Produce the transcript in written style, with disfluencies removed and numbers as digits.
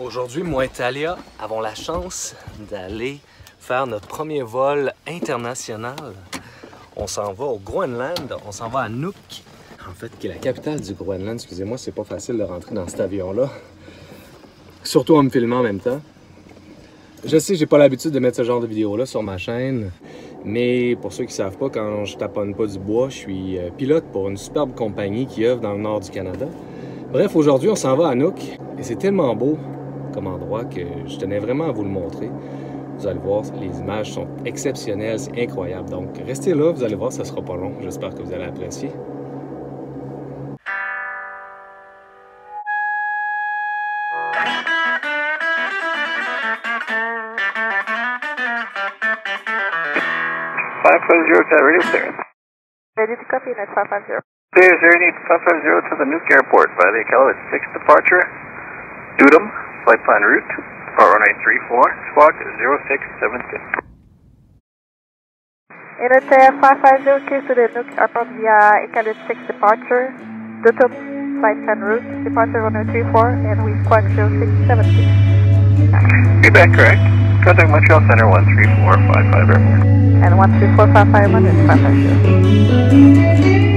Aujourd'hui, moi et Talia avons la chance d'aller faire notre premier vol international. On s'en va au Groenland, on s'en va à Nuuk, en fait, qui est la capitale du Groenland. Excusez-moi, c'est pas facile de rentrer dans cet avion-là, surtout en me filmant en même temps. Je sais, j'ai pas l'habitude de mettre ce genre de vidéo-là sur ma chaîne, mais pour ceux qui savent pas, quand je taponne pas du bois, je suis pilote pour une superbe compagnie qui œuvre dans le nord du Canada. Bref, aujourd'hui, on s'en va à Nuuk, et c'est tellement beau comme endroit que je tenais vraiment à vous le montrer. Vous allez voir, les images sont exceptionnelles, c'est incroyable. Donc, restez là, vous allez voir, ça sera pas long. J'espère que vous allez apprécier. Radio clearance. Ready to copy, net 550. There's Air 550 to the Nuuk Airport by the Iqaluit 6 departure. Dudum, flight plan route, runway 34, squawk 0676. Unit 550, clear to the Nuuk Airport via Iqaluit 6 departure. Dudum, flight plan route, departure runway 34, and we squawk 0676. Feedback correct. Contact Montreal Center 13455 Airport. And 13455 is 550.